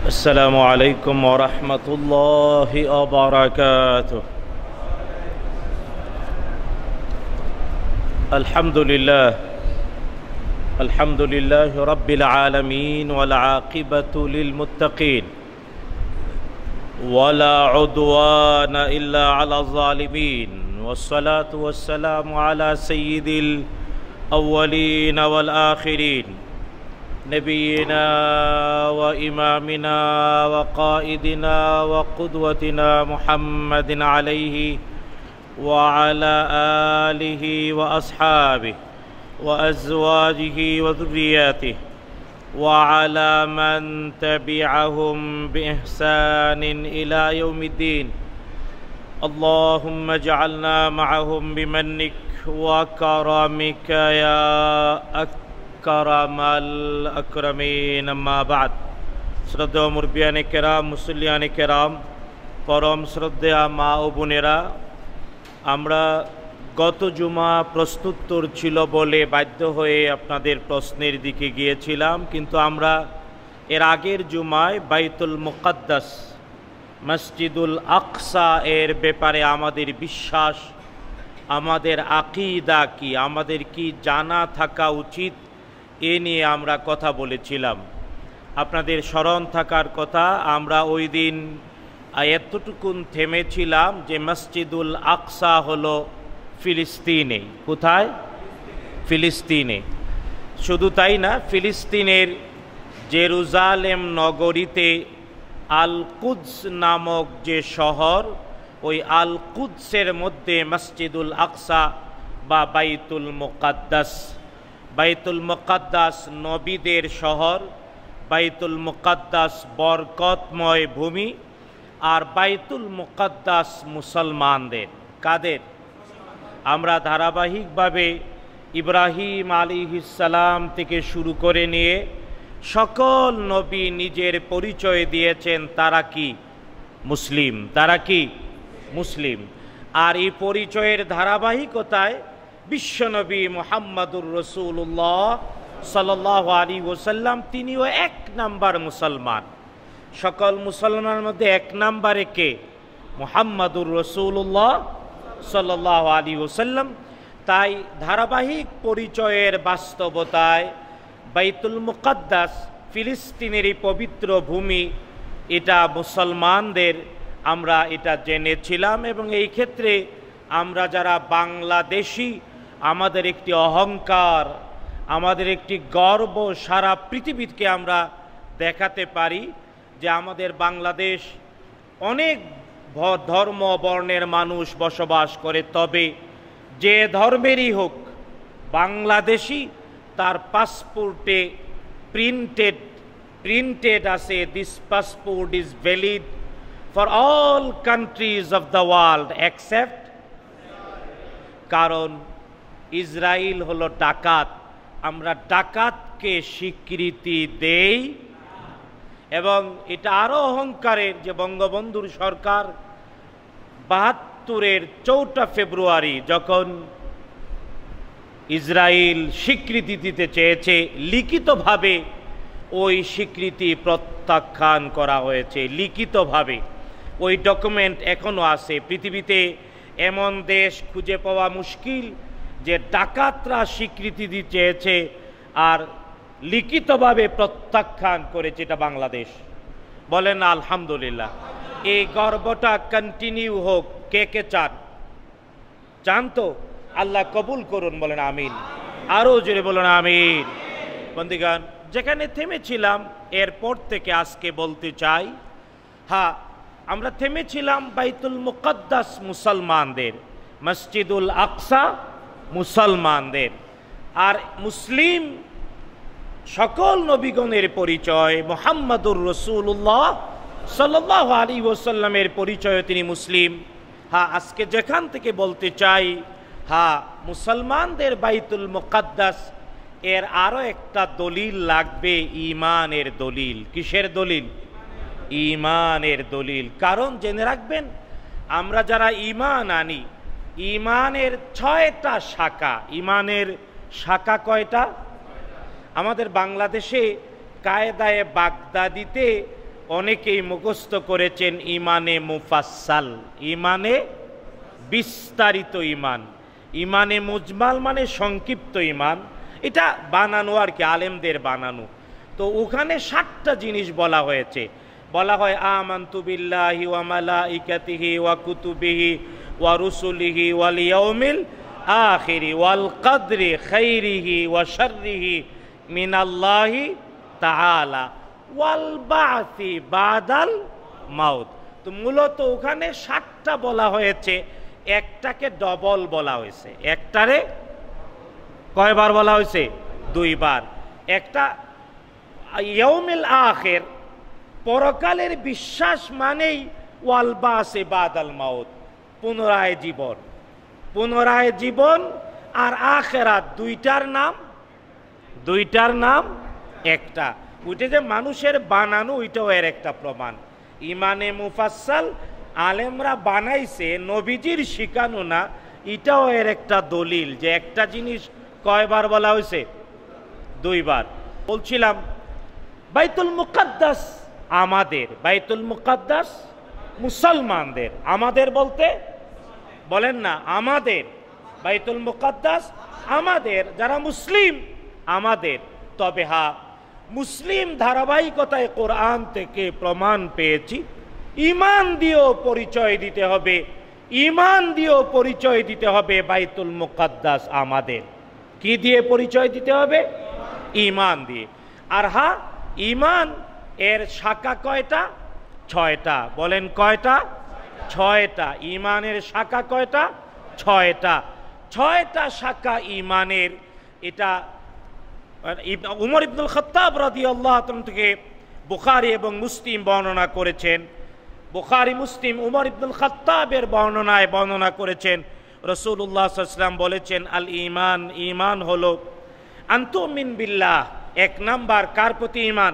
السلام عليكم ورحمة الله وبركاته. الحمد لله رب العالمين والعاقبة للمتقين ولا عدوان إلا على الظالمين والصلاة والسلام على سيد الأولين والآخرين نبينا وإمامنا وقائدنا وقدوتنا محمد عليه وعلى آله وأصحابه وأزواجه وذرياته وعلى من تبعهم بإحسان إلى يوم الدين. اللهم اجعلنا معهم بمنك وكرمك يا আকরামাল আকরামিন। আম্মা বাদ। শ্রদ্ধেয় মুরব্বিয়ানে কেরাম, মুসল্লিয়ানে কেরাম, পরম শ্রদ্ধেয়া মা ও বোনেরা, আমরা গত জুমা প্রশ্নোত্তর ছিল বলে বাধ্য হয়ে আপনাদের প্রশ্নের দিকে গিয়েছিলাম, কিন্তু আমরা এর আগের জুমায় বাইতুল মুকাদ্দাস মসজিদুল আকসা এর ব্যাপারে আমাদের বিশ্বাস, আমাদের আকীদা কি, আমাদের কি জানা থাকা উচিত, এ নিয়ে আমরা কথা বলেছিলাম। আপনাদের স্মরণ থাকার কথা, আমরা ওই দিন এতটুকুন থেমেছিলাম যে মসজিদুল আকসা হলো ফিলিস্তিনে। কোথায়? ফিলিস্তিনে। শুধু তাই না, ফিলিস্তিনের জেরুজালেম নগরীতে আল কুদস নামক যে শহর, ওই আল কুদসের মধ্যে মসজিদুল আকসা বা বাইতুল মুকাদ্দাস। বাইতুল মুকাদ্দাস নবীদের শহর, বাইতুল মুকাদ্দাস বরকতময় ভূমি, আর বাইতুল মুকাদ্দাস মুসলমানদের। কাদের? আমরা ধারাবাহিকভাবে ইব্রাহিম আলাইহিস সালাম থেকে শুরু করে নিয়ে সকল নবী নিজের পরিচয় দিয়েছেন তারা কি মুসলিম, তারা কি মুসলিম। আর এই পরিচয়ের ধারাবাহিকতায় বিশ্বনবী মুহাম্মদুর রাসূলুল্লাহ সাল্লাল্লাহু আলাইহি ওয়াসাল্লাম তিনিও এক নাম্বার মুসলমান। সকল মুসলমানের মধ্যে এক নাম্বারে কে? মুহাম্মদুর রাসূলুল্লাহ সাল্লাল্লাহু আলাইহি ওয়াসাল্লাম। তাই ধারাবাহিক পরিচয়ের বাস্তবতায় বাইতুল মুকাদ্দাস ফিলিস্তিনের এই পবিত্র ভূমি, এটা মুসলমানদের, আমরা এটা জেনেছিলাম। এবং এই ক্ষেত্রে আমরা যারা বাংলাদেশি, আমাদের একটি অহংকার, আমাদের একটি গর্ব, সারা পৃথিবীকে আমরা দেখাতে পারি যে আমাদের বাংলাদেশ অনেক ধর্ম বর্ণের মানুষ বসবাস করে, তবে যে ধর্মেরই হোক বাংলাদেশি, তার পাসপোর্টে প্রিন্টেড আছে, this passport is valid for all countries of the world except. কারণ ইসরায়েল হলো ডাকাত, আমরা ডাকাতকে স্বীকৃতি দেই। এবং এটা আরও অহংকারের যে বঙ্গবন্ধুর সরকার ৭২-এর ৪ ফেব্রুয়ারি যখন ইসরায়েল স্বীকৃতি দিতে চেয়েছে, লিখিতভাবে ওই স্বীকৃতি প্রত্যাখ্যান করা হয়েছে, লিখিতভাবে। ওই ডকুমেন্ট এখনও আছে। পৃথিবীতে এমন দেশ খুঁজে পাওয়া মুশকিল যে ডাকাতরা স্বীকৃতি দিতে চেয়েছে আর লিখিতভাবে প্রত্যাখ্যান করেছে, এটা বাংলাদেশ। বলেন আলহামদুলিল্লাহ। এই গর্বটা কন্টিনিউ হোক। কে কে চান? চান তো? আল্লাহ কবুল করুন, বলেন আমিন। আরও জোরে বলেন আমিন। বন্ধুগণ, যেখানে থেমেছিলাম এরপর থেকে আজকে বলতে চাই, হ্যাঁ, আমরা থেমেছিলাম বাইতুল মুকাদ্দাস মুসলমানদের, মসজিদুল আকসা মুসলমানদের। আর মুসলিম সকল নবীগণের পরিচয়, মুহাম্মদুর রাসূলুল্লাহ সাল্লাল্লাহু আলাইহি ওয়াসাল্লামের পরিচয় তিনি মুসলিম। হ্যাঁ, আজকে যেখান থেকে বলতে চাই, হ্যাঁ, মুসলমানদের বাইতুল মুকাদ্দাস এর আরও একটা দলিল লাগবে, ঈমানের দলিল। কিসের দলিল? ঈমানের দলিল। কারণ জেনে রাখবেন, আমরা যারা ঈমান আনি, ঈমানের 6টা শাখা। ঈমানের শাখা কয়টা? আমাদের বাংলাদেশে কায়দায়ে বাগদাদিতে অনেকেই মুখস্থ করেছেন ইমানে মুফাসসাল, ইমানে বিস্তারিত ইমান। ইমানে মুজমাল মানে সংক্ষিপ্ত ইমান, এটা বানানো আর কি, আলেমদের বানানো। তো ওখানে 7টা জিনিস বলা হয়েছে। বলা হয় আমানতু বিল্লাহি ওয়া মালাইকাতিহি ওয়া কুতুবিহি ওয়া রুসুলিহি ওয়াল ইয়াউমিল আখিরি ওয়াল কদরি খাইরিহি ওয়া শাররিহি মিনাল্লাহি তাআলা ওয়াল বা'সি বাদাল মাউত। তো মূলত ওখানে 7টা বলা হয়েছে, একটাকে ডবল বলা হয়েছে। একটারে কয়বার বলা হয়েছে? 2 বার। একটা ইয়াউমিল আখির, পরকালের বিশ্বাস মানেই ওয়াল বা'সি বাদাল মাউত, পুনরায় জীবন। পুনরায় জীবন আর আখিরাত, দুইটার নাম একটা। ওইটা যে মানুষের বানানো, ওইটাও এর একটা প্রমাণ। ইমানে মুফাসসাল আলেমরা বানাইছে, নবীজির শিখানো না, এটাও এর একটা দলিল যে একটা জিনিস কয়বার বলা হয়েছে? 2 বার। বলছিলাম বাইতুল মুকাদ্দাস আমাদের, বাইতুল মুকাদ্দাস মুসলমানদের। আমাদের বলতে বলেন না, আমাদের বাইতুল মুকাদ্দাস আমাদের, যারা মুসলিম আমাদের। তবে হ্যাঁ, মুসলিম ধারাবাহিকতায় কোরআন থেকে প্রমাণ পেয়েছি ইমান দিয়েও পরিচয় দিতে হবে, ইমান দিয়েও পরিচয় দিতে হবে বাইতুল মুকাদ্দাস আমাদের। কি দিয়ে পরিচয় দিতে হবে? ইমান দিয়ে। আর হ্যাঁ, ইমান এর শাখা কয়টা? 6টা। বলেন কয়টা? 6টা। ইমানের শাখা কয়টা? 6টা। 6টা শাখা ইমানের। এটা উমর ইবনুল খাত্তাব রাদিয়াল্লাহু তাআলা থেকে বুখারী এবং মুসলিম বর্ণনা করেছেন। বুখারী মুসলিম উমর ইবনুল খাত্তাবের বর্ণনায় বর্ণনা করেছেন, রাসূলুল্লাহ সাল্লাল্লাহু আলাইহি ওয়াসাল্লাম বলেছেন, আল ঈমান, ঈমান হলো আনতুমিন বিল্লাহ, 1 নাম্বার কার প্রতি ঈমান?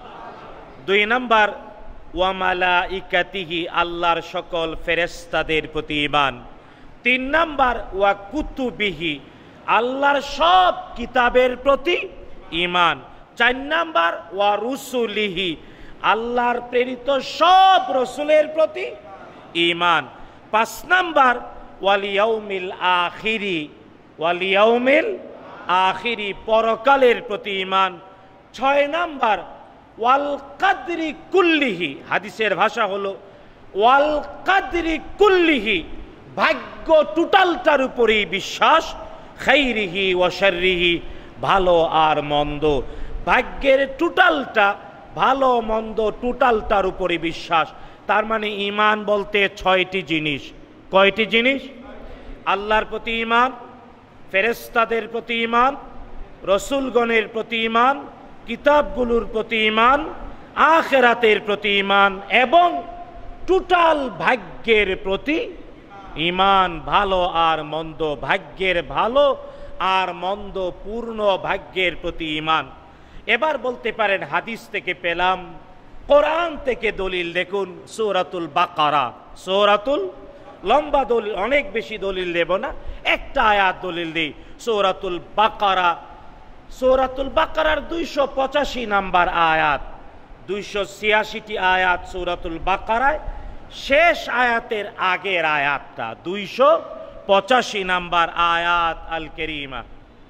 2 নাম্বার ওয়া মালাইকাতিহি, আল্লাহর সকল ফেরেশতাদের প্রতি ঈমান। 3 নাম্বার ওয়া কুতুবিহি, আল্লাহর সব কিতাবের প্রতি ঈমান। 4 নাম্বার ওয়া রুসুলিহি, আল্লাহর প্রেরিত সব রসুলের প্রতি ঈমান। 5 নাম্বার ওয়াল ইয়াউমিল আখিরি, ওয়াল ইয়াউমিল আখিরি, পরকালের প্রতি ঈমান। 6 নাম্বার ওয়াল কদরি কুল্লিহি, হাদিসের ভাষা হলো ওয়াল কদরি কুল্লিহি, ভাগ্য টোটালটার উপরেই বিশ্বাস। খাইরিহি ওয়া শাররিহি, ভালো আর মন্দ, ভাগ্যের টোটালটা, ভালো মন্দ টোটালটার উপরে বিশ্বাস। তার মানে ঈমান বলতে 6টি জিনিস। কয়টি জিনিস? আল্লাহর প্রতি ঈমান, ফেরেশতাদের প্রতি ঈমান, রসুলগণের প্রতি ঈমান, কিতাবগুলোর প্রতি ঈমান, আখিরাতের প্রতি ঈমান এবং টোটাল ভাগ্যের প্রতি ঈমান। ভালো আর মন্দ, ভাগ্যের ভালো আর মন্দ, পূর্ণ ভাগ্যের প্রতি ঈমান। এবার বলতে পারেন হাদিস থেকে পেলাম, কোরআন থেকে দলিল দেখুন। সূরাতুল বাকারা, সূরাতুল, লম্বা দলিল, অনেক বেশি দলিল দেব না, একটা আয়াত দলিল দিই। সূরাতুল বাকারা, সূরাতুল বাকারার 285 নাম্বার আয়াত, 286টি আয়াত সূরাতুল বাকারায়, শেষ আয়াতের আগের আয়াতটা 285 নাম্বার আয়াত আল কারীমা।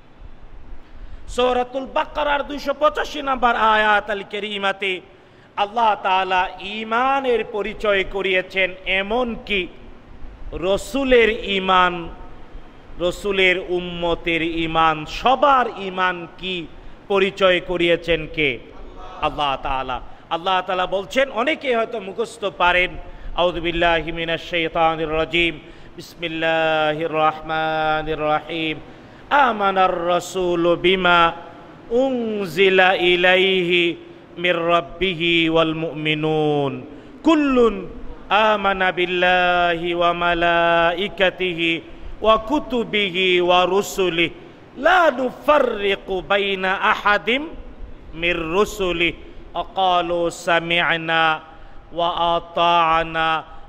সূরাতুল বাকারার 285 নাম্বার আয়াত আল কারীমাতে আল্লাহ তাআলা ঈমানের পরিচয় করিয়েছেন, এমন কি রসুলের ঈমান, রসুলের উম্মতের ঈমান, সবার ঈমান কি পরিচয় করিয়েছেন কে? আল্লাহ তাআলা। আল্লাহ তাআলা বলছেন, অনেকে হয়তো মুখস্থ পারেন, আউযু বিল্লাহি মিনাশ শাইতানির রাজীম, বিসমিল্লাহির রহমানির রহিম, আমানার রাসূলু বিমা উনজিলা ইলাইহি মির রাব্বিহি ওয়াল মুমিনুন কুল্লুন আমানা বিল্লাহি ওয়া মালাইকাতিহি ওয়া কুতুবিহি ওয়া রুসুলিহি লা নুফাররিকু বাইনা আহাদিম মির রুসুলিহি আকালু সামি'না ওয়া আতা'না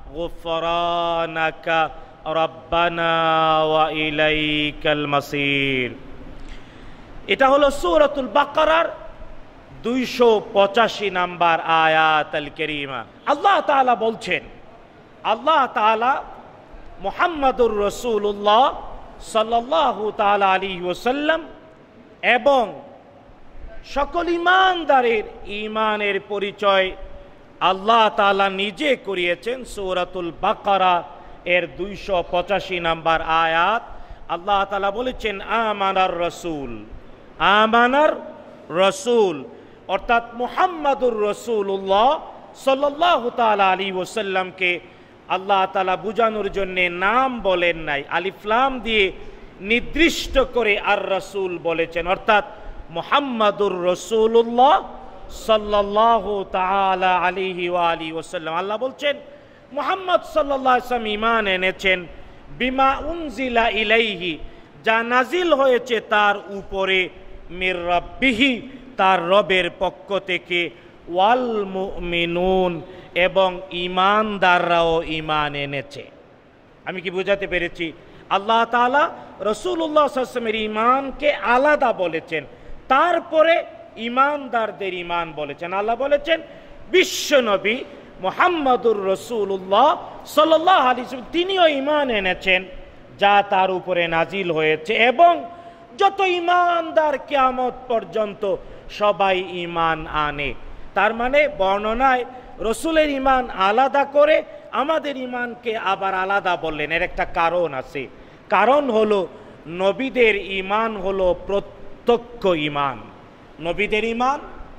গুফরানাকা রব্বানা ওয়া ইলাইকাল মাসির। এটা হলো সূরাতুল বাকারার 285 নাম্বার আয়াত আল কারীমা। আল্লাহ তাআলা বলছেন, আল্লাহ তাআলা মুহাম্মাদুর রাসূলুল্লাহ সাল্লাল্লাহু তাআলা আলাইহি ওয়াসাল্লাম এবং সকল ঈমানদারের ঈমানের পরিচয় আল্লাহ তাআলা নিজে করিয়েছেন। সূরাতুল বাকারা এর 285 নাম্বার আয়াত আল্লাহ তাআলা বলেছেন, আমানার রাসূল, আমানার রাসূল, অর্থাৎ মুহাম্মাদুর রাসূলুল্লাহ সাল্লাল্লাহু তাআলা আলাইহি ওয়াসাল্লামকে আল্লাহ তাআলা বুঝানোর জন্য নাম বলেন নাই, আলিফ লাম দিয়ে নির্দিষ্ট করে আর রাসূল বলেছেন, অর্থাৎ মুহাম্মাদুর রাসূলুল্লাহ সাল্লাল্লাহু তাআলা আলাইহি ওয়া আলিহি ওয়াসাল্লাম। আল্লাহ বলছেন মুহাম্মদ সাল্লাল্লাহু আলাইহি ওয়াসাল্লাম ঈমান এনেছেন বিমা উনজিলা ইলাইহি, যা নাজিল হয়েছে তার উপরে, মির রাব্বিহি, তার রবের পক্ষ থেকে, ওয়াল মুমিনুন, এবং ঈমানদাররাও ঈমান এনেছে। আমি কি বোঝাতে পেরেছি? আল্লাহ তাআলা রাসূলুল্লাহ সাল্লাল্লাহু আলাইহি ওয়াসাল্লামের ঈমানকে আলাদা বলেছেন, তারপরে ঈমানদারদের ঈমান বলেছেন। আল্লাহ বলেছেন বিশ্বনবী মুহাম্মাদুর রাসূলুল্লাহ সাল্লাল্লাহু আলাইহি ওয়াসাল্লাম তিনিও ঈমান এনেছেন যা তার উপরে নাজিল হয়েছে, এবং যত ঈমানদার কিয়ামত পর্যন্ত সবাই ঈমান আনে। তার মানে বর্ণনায় রসুলের ঈমান আলাদা করে আমাদের ঈমানকে আবার আলাদা বললেন। এর একটা কারণ আছে, কারণ হলো নবীদের ঈমান হলো প্রত্যক্ষ ঈমান। নবীদের ঈমান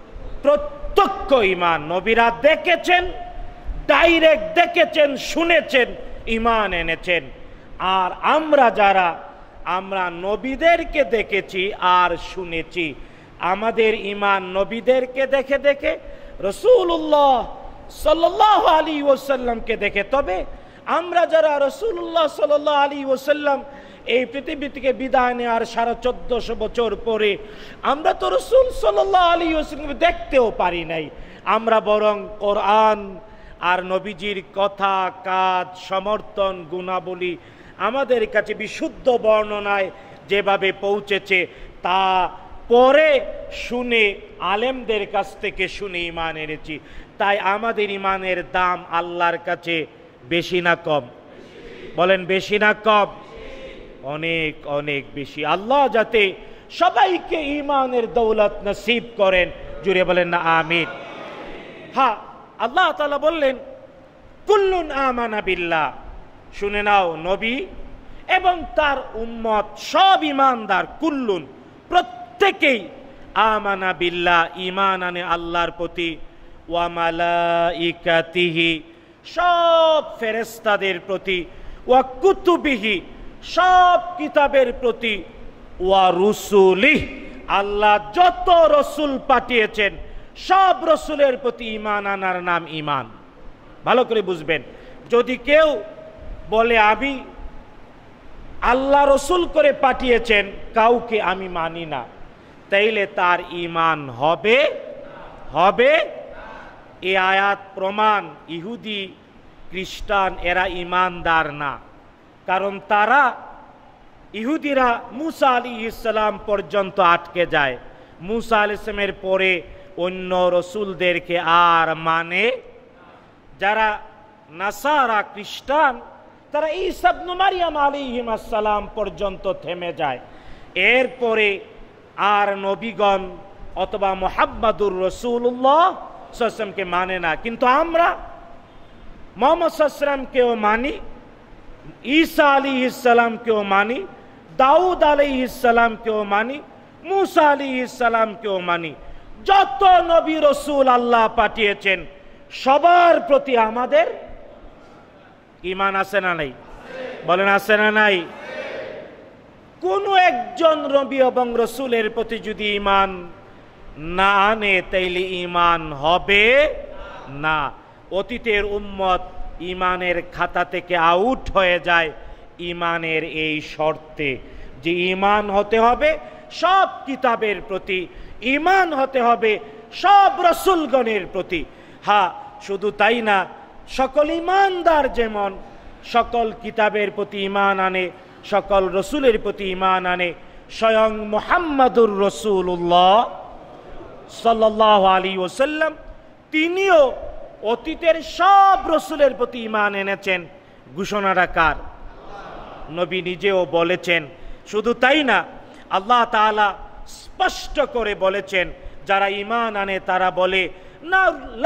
প্রত্যক্ষ ঈমান, নবীরা দেখেছেন, ডাইরেক্ট দেখেছেন, শুনেছেন, ঈমান এনেছেন। আর আমরা যারা, আমরা নবীদেরকে দেখেছি আর শুনেছি, আমাদের ঈমান নবীদেরকে দেখে দেখে, রাসূলুল্লাহ সাল্লাল্লাহু আলাইহি ওয়াসাল্লামকে দেখে। তবে আমরা যারা রাসূলুল্লাহ সাল্লাল্লাহু আলাইহি ওয়াসাল্লাম এই পৃথিবী থেকে বিদায় নেওয়ার 1450 বছর পরে আমরা তো রাসূল সাল্লাল্লাহু আলাইহি ওয়াসাল্লামকে দেখতেও পারি নাই, আমরা বরং কোরআন আর নবীজির কথা, কাজ, সমর্থন, গুণাবলী আমাদের কাছে বিশুদ্ধ বর্ণনায় যেভাবে পৌঁছেছে তা পরে শুনে, আলেমদের কাছ থেকে শুনে ঈমান এনেছি। তাই আমাদের ঈমানের দাম আল্লাহর কাছে বেশি না কম? বলেন বেশি না কম? অনেক অনেক বেশি। আল্লাহ যাতে সবাইকে ঈমানের দৌলত নসিব করেন, জুড়ে বলেন না আমিন। হ্যাঁ, আল্লাহ তাআলা বললেন কুল্লুন আমানা বিল্লাহ, শুনে নাও, নবী এবং তার উম্মত সব ঈমানদার, কুল্লুন প্রত্যেকেই, আমানা বিল্লাহ ঈমান আনে আল্লাহর প্রতি, ওয়া মালাইকাতিহি সব ফেরেশতাদের প্রতি, ওয়া কুতুবিহি সব কিতাবের প্রতি, ওয়া রুসুলিহি আল্লাহ যত রসুল পাঠিয়েছেন সব রসুলের প্রতি ঈমান আনার নাম ঈমান। ভালো করে বুঝবেন, যদি কেউ বলে আমি আল্লাহ রসুল করে পাঠিয়েছেন কাউকে আমি মানি না, তাইলে তার ঈমান হবে হবে এই আয়াত প্রমাণ। ইহুদি খ্রিস্টান এরা ঈমানদার না, কারণ তারা, ইহুদিরা মুসা আলাইহিস সালাম পর্যন্ত আটকে যায়, মুসা আলাইহিস সালামের পরে অন্য রসুলদেরকে আর মানে। যারা নাসারা খ্রিস্টান তারা ঈসা ইবনে মারইয়াম আলাইহিস সালাম পর্যন্ত থেমে যায়, এরপরে আর নবীগণ অথবা মুহাম্মাদুর রাসূলুল্লাহ সাল্লাল্লাহু আলাইহি ওয়াসাল্লামকে মানে না। কিন্তু আমরা মুহাম্মদ সাল্লাল্লাহু আলাইহি ওয়াসাল্লামকেও মানি, ঈসা আলাইহিস সালামকেও মানি, দাউদ আলাইহিস সালামকেও মানি, মুসা আলাইহিস সালামকেও মানি। যত নবী রসুল আল্লাহ পাঠিয়েছেন সবার প্রতি আমাদের ঈমান আছে না নাই? বলেন আছে না নাই? কোন একজন নবী এবং রসুলের প্রতি যদি ঈমান না আনে তাইলে ঈমান হবে না। অতীতের উম্মত ঈমানের খাতা থেকে আউট হয়ে যায় ঈমানের এই শর্তে যে ঈমান হতে হবে সব কিতাবের প্রতি, ঈমান হতে হবে সব রসুলগণের প্রতি। হ্যাঁ, শুধু তাই না, সকল ঈমানদার যেমন সকল কিতাবের প্রতি ঈমান আনে, সকল রসুলের প্রতি ঈমান আনে, স্বয়ং মুহাম্মাদুর রাসূলুল্লাহ সাল্লাল্লাহু আলাইহি ওয়াসাল্লাম তিনিও অতীতের সব রসুলের প্রতি ঈমান এনেছেন। ঘোষণাটা কার? নবী নিজেও বলেছেন। শুধু তাই না, আল্লাহ তাআলা স্পষ্ট করে বলেছেন, যারা ঈমান আনে তারা বলে না,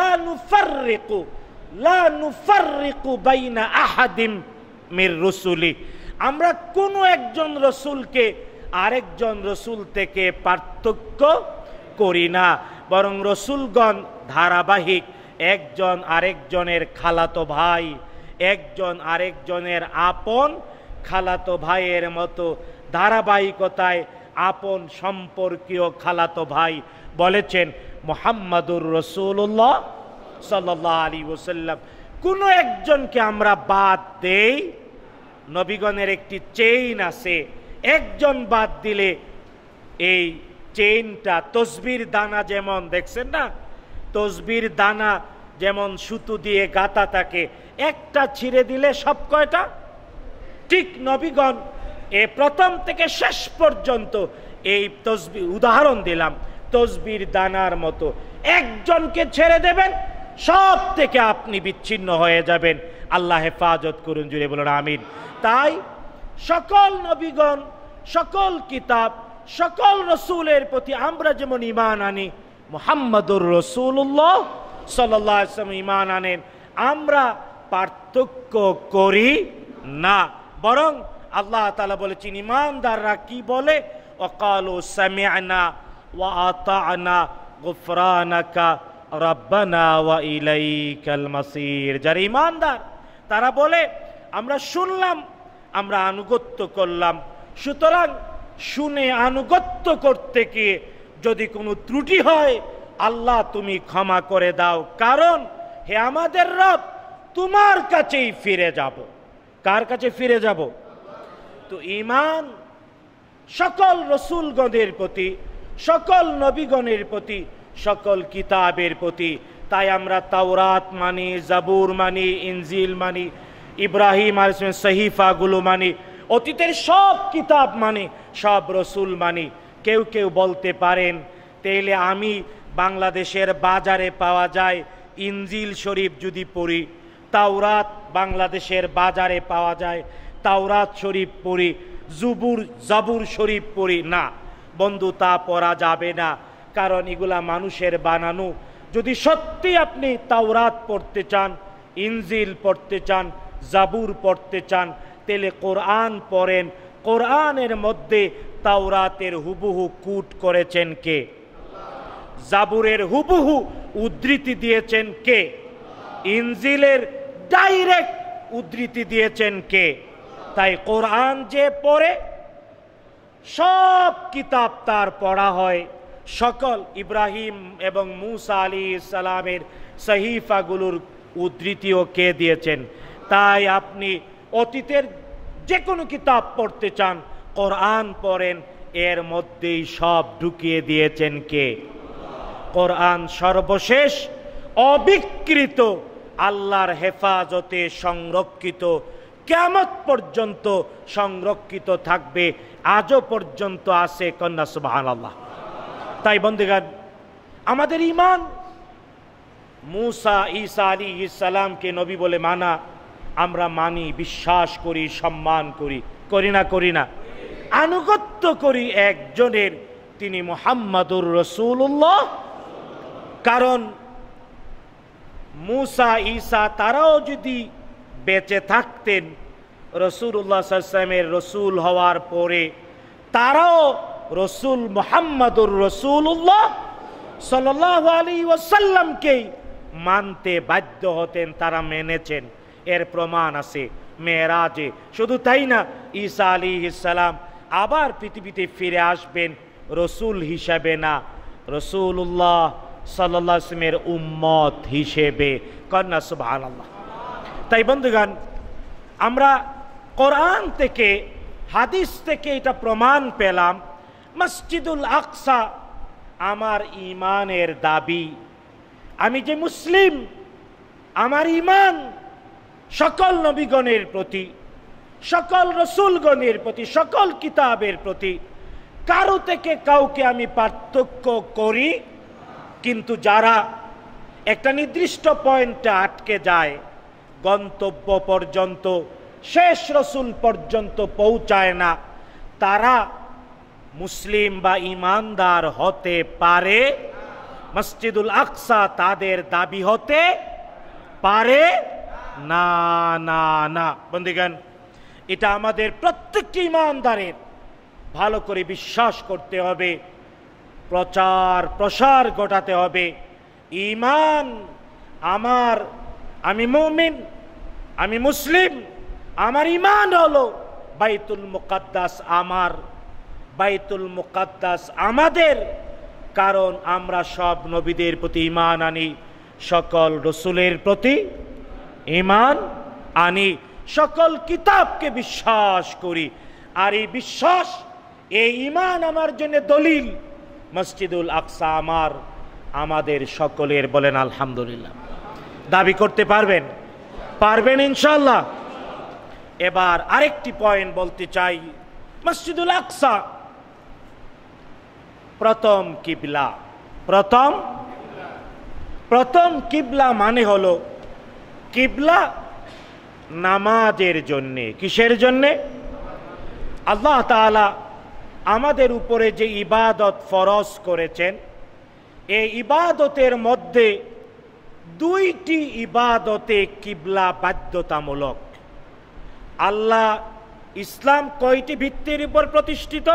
লা নুফাররিকু বাইনা আহাদিম মির রুসুলি, আমরা কোনো একজন রসুলকে আরেকজন রসুল থেকে পার্থক্য করি না, বরং রসুলগণ ধারাবাহিক, একজন আরেকজনের খালাতো ভাই, একজন আরেকজনের আপন খালাতো ভাইয়ের মতো ধারাবাহিকতায় আপন সম্পর্কীয় খালাতো ভাই। বলেছেন মুহাম্মাদুর রাসূলুল্লাহ সাল্লাল্লাহু আলাইহি ওয়াসাল্লাম। কোন একজনকে আমরা বাদ দেই, নবীগণের একটি চেইন আছে, একজন বাদ দিলে এই চেইনটা তসবির দানা, যেমন দেখছেন না, তসবির দানা যেমন সুতো দিয়ে গাঁথা থাকে, একটা ছিঁড়ে দিলে সব কয়টা, ঠিক নবীগণ এ প্রথম থেকে শেষ পর্যন্ত এই তসবির, উদাহরণ দিলাম, তসবির দানার মতো, একজনকে ছেড়ে দেবেন সব থেকে আপনি বিচ্ছিন্ন হয়ে যাবেন। আল্লাহ হেফাজত করুন, জুড়ে বলুন আমিন। তাই সকল নবীগণ, সকল কিতাব, সকল রসুলের প্রতি আমরা যেমন ঈমান আনি, মুহাম্মাদুর রাসূলুল্লাহ সাল্লাল্লাহু আলাইহি ওয়াসাল্লাম ঈমান আনেন, আমরা পার্থক্য করি না। বরং আল্লাহ তাআলা বলেছেন ঈমানদাররা কি বলে, ওয়াকালু সামি'না ওয়া আতা'না গুফরানাকা রাব্বানা ওয়া ইলাইকাল মাসির। যারা ঈমানদার তারা বলে আমরা শুনলাম, আমরা আনুগত্য করলাম। সুতরাং শুনে আনুগত্য করতে গিয়ে যদি কোনো ত্রুটি হয়, আল্লাহ তুমি ক্ষমা করে দাও, কারণ হে আমাদের রব, তোমার কাছেই ফিরে যাব। কার কাছে ফিরে যাব? তো ঈমান সকল রসুলগণের প্রতি, সকল নবীগণের প্রতি, সকল কিতাবের প্রতি। তাই আমরা তাওরাত মানি, জাবুর মানি, ইনজিল মানি, ইব্রাহিম আলাইহিস সহিফাগুলো মানি, অতীতের সব কিতাব মানি, সব রসুল মানি। কেউ কেউ বলতে পারেন, তাইলে আমি বাংলাদেশের বাজারে পাওয়া যায় ইনজিল শরীফ যদি পড়ি, তাওরাত বাংলাদেশের বাজারে পাওয়া যায়, তাওরাত শরীফ পড়ি, জাবুর শরীফ পড়ি না বন্ধু, তা পড়া যাবে না, কারণ এগুলা মানুষের বানানো। যদি সত্যি আপনি তাওরাত পড়তে চান, ইনজিল পড়তে চান, জাবুর পড়তে চান, তাহলে কোরআন পড়েন। কোরআনের মধ্যে তাওরাতের হুবহু কুট করেছেন কে? জাবুরের হুবহু উদ্ধৃতি দিয়েছেন কে? ইনজিলের ডাইরেক্ট উদ্ধৃতি দিয়েছেন কে? তাই কোরআন যে পড়ে, সব কিতাব তার পড়া হয়। সকল ইব্রাহিম এবং মুসা আলাইহিস সালামের সহিফাগুলোর উদ্ধৃতিও কে দিয়েছেন? তাই আপনি অতীতের যে কোনো কিতাব পড়তে চান, কোরআন পড়েন, এর মধ্যেই সব ঢুকিয়ে দিয়েছেন কে? কোরআন সর্বশেষ অবিকৃত, আল্লাহর হেফাজতে সংরক্ষিত, কিয়ামত পর্যন্ত সংরক্ষিত থাকবে, আজও পর্যন্ত আছে। কন্যা সুবহানাল্লাহ। তাই বন্ধুগণ, আমাদের ঈমান মুসা ঈসা আলাইহিস সালামকে নবী বলে মানা, আমরা মানি, বিশ্বাস করি, সম্মান করি, করি না? করি না? আনুগত্য করি একজনের, তিনি মুহাম্মাদুর রাসূলুল্লাহ। কারণ মুসা ঈসা তারাও যদি বেঁচে থাকতেন, রাসূলুল্লাহ সাল্লাল্লাহু আলাইহি ওয়াসাল্লামের রসুল হওয়ার পরে, তারাও রসুল মুহাম্মাদুর রাসূলুল্লাহ সাল্লাল্লাহু আলাইহি ওয়াসাল্লামকেই মানতে বাধ্য হতেন, তারা মেনেছেন। এর প্রমাণ আছে মেরাজে। শুধু তাই না, ঈসা আলাইহিস সালাম আবার পৃথিবীতে ফিরে আসবেন রসুল হিসাবে না, রাসূলুল্লাহ সাল্লাল্লাহু আলাইহি ওয়াসাল্লামের উম্মত হিসেবে। কন্যা সুবহানাল্লাহ। তাই বন্ধুগণ, আমরা কোরআন থেকে, হাদিস থেকে এটা প্রমাণ পেলাম, মসজিদুল আকসা আমার ঈমানের দাবি। আমি যে মুসলিম, আমার ঈমান সকল নবীগণের প্রতি, সকল রসুলগণের প্রতি, সকল কিতাবের প্রতি, কারো থেকে কাউকে আমি পার্থক্য করি কিন্তু যারা একটা নির্দিষ্ট পয়েন্টে আটকে যায়, গন্তব্য পর্যন্ত, শেষ রসুল পর্যন্ত পৌঁছায় না, তারা মুসলিম বা ইমানদার হতে পারে। মসজিদুল আকসা তাদের দাবি হতে পারে না, না, না। বন্ধুগণ, এটা আমাদের প্রত্যেকটি ইমানদারের ভালো করে বিশ্বাস করতে হবে, প্রচার প্রসার ঘটাতে হবে। ঈমান আমার, আমি মুমিন, আমি মুসলিম, আমার ঈমান হলো বাইতুল মুকাদ্দাস আমার, বাইতুল মুকাদ্দাস আমাদের। কারণ আমরা সব নবীদের প্রতি ঈমান আনি, সকল রসুলের প্রতি ঈমান আনি, সকল কিতাবকে বিশ্বাস করি। আর এই বিশ্বাস, এই ঈমান আমার জন্য দলিল মসজিদুল আকসা আমার, আমাদের সকলের। বলেন আলহামদুলিল্লাহ। দাবি করতে পারবেন? পারবেন ইনশাআল্লাহ। এবার আরেকটি পয়েন্ট বলতে চাই। মসজিদুল আকসা প্রথম কিবলা। প্রথম কিবলা মানে হলো কিবলা নামাজের জন্যে। কিসের জন্যে? আল্লাহ তাআলা আমাদের উপরে যে ইবাদত ফরজ করেছেন, এই ইবাদতের মধ্যে দুইটি ইবাদতে কিবলা বাধ্যতামূলক। আল্লাহ ইসলাম কয়টি ভিত্তির উপর প্রতিষ্ঠিত?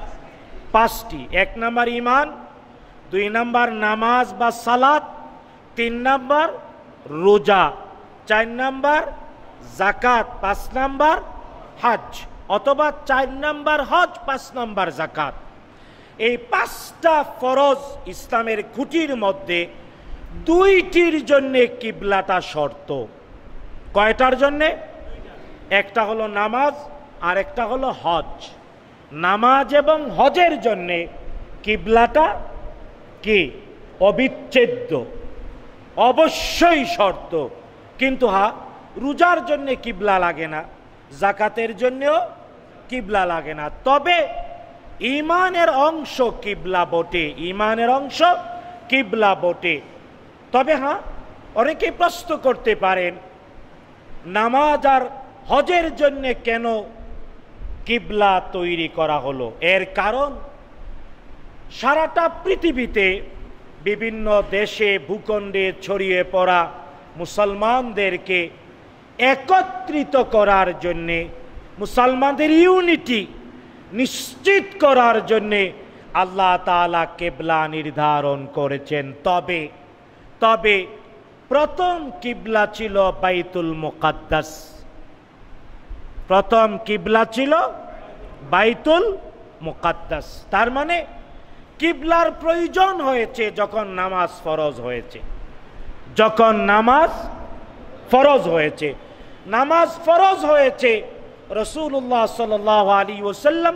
5টি। 1 নম্বর ঈমান, 2 নম্বর নামাজ বা সালাত, 3 নম্বর রোজা, 4 নম্বর যাকাত, 5 নম্বর হজ, অথবা 4 নম্বর হজ, 5 নম্বর যাকাত। এই 5টা ফরজ ইসলামের খুঁটির মধ্যে দুইটির জন্য কিবলাটা শর্ত। কয়টার জন্যে? একটা হলো নামাজ আর একটা হলো হজ। নামাজ এবং হজের জন্যে কিবলাটা কি? অবিচ্ছেদ্য, অবশ্যই শর্ত। কিন্তু রোজার জন্যে কিবলা লাগে না, যাকাতের জন্যেও কিবলা লাগে না। তবে ঈমানের অংশ কিবলা বটে, ঈমানের অংশ কিবলা বটে। তবে অনেকে প্রশ্ন করতে পারেন, নামাজ আর হজের জন্য কেন কিবলা তৈরি করা হলো? এর কারণ, সারাটা পৃথিবীতে বিভিন্ন দেশে ভূখণ্ডে ছড়িয়ে পড়া মুসলমানদেরকে একত্রিত করার জন্যে, মুসলমানদের ইউনিটি নিশ্চিত করার জন্যে আল্লাহ তাআলা কিবলা নির্ধারণ করেছেন। তবে প্রথম কিবলা ছিল বাইতুল মুকাদ্দাস। প্রথম কিবলা ছিল বাইতুল মুকাদ্দাস। তার মানে কিবলার প্রয়োজন হয়েছে যখন নামাজ ফরজ হয়েছে। যখন নামাজ ফরজ হয়েছে, নামাজ ফরজ হয়েছে রাসূলুল্লাহ সাল্লাল্লাহু আলাইহি ওয়াসাল্লাম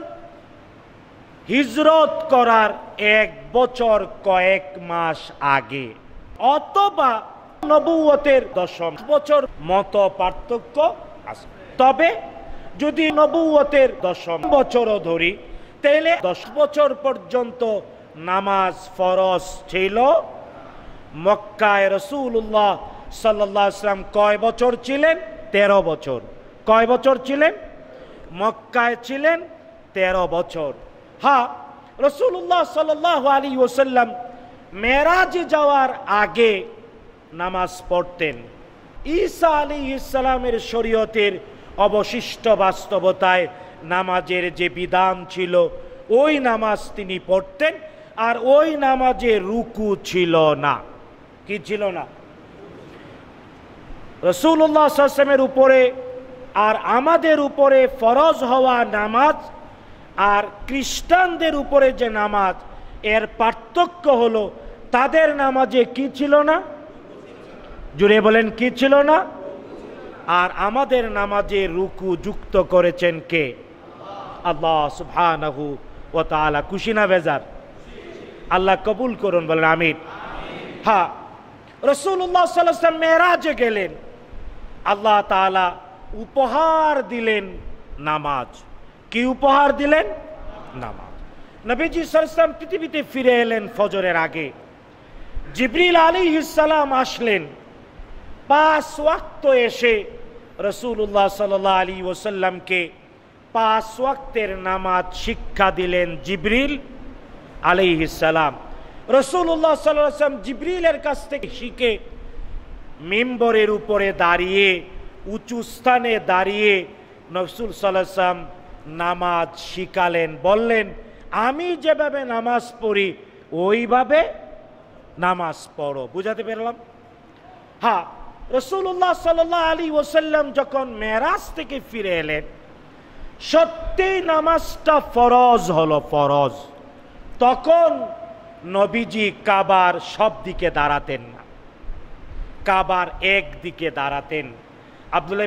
হিজরত করার 1 বছর কয়েক মাস আগে, অথবা নবুয়তের 10 বছর, মত পার্থক্য আছে। তবে যদি নবুয়তের 10 বছরও ধরি, তাহলে 10 বছর পর্যন্ত নামাজ ফরজ ছিল। মক্কায় রাসূলুল্লাহ সাল্লাল্লাহু আলাইহি ওয়াসাল্লাম কয় বছর ছিলেন? 13 বছর। কয় বছর ছিলেন? মক্কায় ছিলেন 13 বছর। রাসূলুল্লাহ সাল্লাল্লাহু আলাইহি ওয়াসাল্লাম মেরাজে যাওয়ার আগে নামাজ পড়তেন। ঈসা আলাইহিস সালামের শরীয়তের অবশিষ্ট বাস্তবতায় নামাজের যে বিধান ছিল, ওই নামাজ তিনি পড়তেন। আর ওই নামাজে রুকু ছিল না। কি ছিল না? রাসূলুল্লাহ সাল্লাল্লাহু আলাইহি ওয়াসাল্লামের উপরে আর আমাদের উপরে ফরজ হওয়া নামাজ আর খ্রিস্টানদের উপরে যে নামাজ, এর পার্থক্য হলো তাদের নামাজে কি ছিল না? জুড়ে বলেন, কি ছিল না? আর আমাদের নামাজে রুকু যুক্ত করেছেন কে? আল্লাহ সুবহানাহু ওয়া তাআলা। খুশি না বেজার? আল্লাহ কবুল করুন, বলেন আমিন। রাসূলুল্লাহ সাল্লাল্লাহু আলাইহি ওয়াসাল্লাম মেরাজে গেলেন, আল্লাহ তাআলা উপহার দিলেন নামাজ। কি উপহার দিলেন? নামাজ। নবীজি সাল্লাল্লাহু আলাইহি ওয়াসাল্লাম পৃথিবীতে ফিরে এলেন ফজরের আগে। জিবরিল আলাইহিস সালাম আসলেন, 5 ওয়াক্ত এসে রাসূলুল্লাহ সাল্লাল্লাহু আলাইহি ওয়াসাল্লামকে 5 ওয়াক্তের নামাজ শিক্ষা দিলেন জিবরিল আলাইহিস সালাম। রাসূলুল্লাহ সাল্লাল্লাহু আলাইহি ওয়াসাল্লাম জিবরিলের কাছ থেকে শিখে মিম্বরের উপরে দাঁড়িয়ে, উঁচু স্থানে দাঁড়িয়ে রাসূল সাল্লাল্লাহু আলাইহি ওয়াসাল্লাম নামাজ শিখালেন, বললেন আমি যেভাবে নামাজ পড়ি ওইভাবে নামাজ পড়ো। বুঝাতে পারলাম? হ্যাঁ, রাসূলুল্লাহ সাল্লাল্লাহু আলাইহি ওয়াসাল্লাম যখন মেরাজ থেকে ফিরে এলেন, সত্যি নামাজটা ফরজ হলো, ফরজ। তখন নবীজি কাবার সব দিকে দাঁড়াতেন না, কাবার একদিকে দাঁড়াতেন। আব্দুল্লাহ